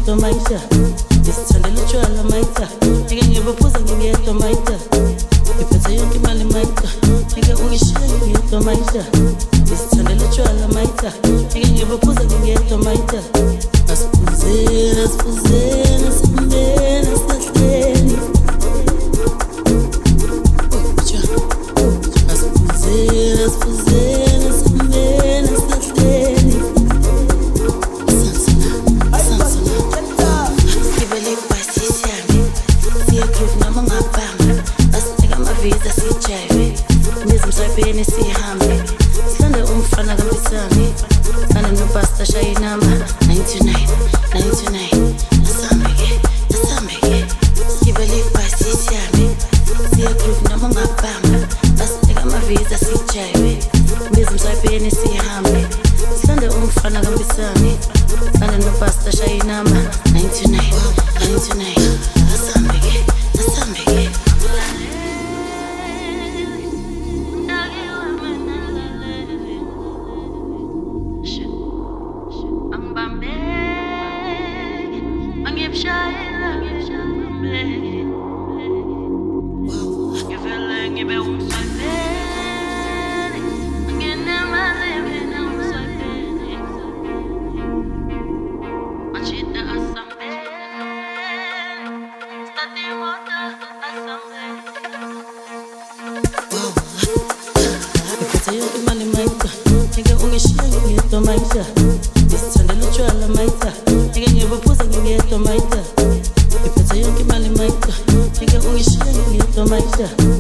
ngiyedwa mayitha ngisithandela utshwala mayitha ngeke ngibophuza ngingedwa mayitha ngiphethe yonke imali mayitha ngeke ungishiye ngiyedwa mayitha ngisithandela utshwala mayitha ngeke ngibophuza ngingedwa mayitha asiphuzeni asiphuzeni asiphuzeni asihlahleni asiphuzeni asiphuzeni asiphuzeni asihlahleni Beni sihambe silande umfana kaMbisane sana nobasta shayi number 99 asambe skibele ibhasi siyame siya groove noma ngabamba basika amaviza sijayiwe bizimsayibeni sihambe silande umfana kaMbisane sana nobasta shayi number 99 asambe Maitha, ngisithandela utshwala Maitha, ngeke ngibophuza ngingedwa Maitha, ngiphethe yonke imali Maitha, ngeke ungishiye ngiyedwa Maitha.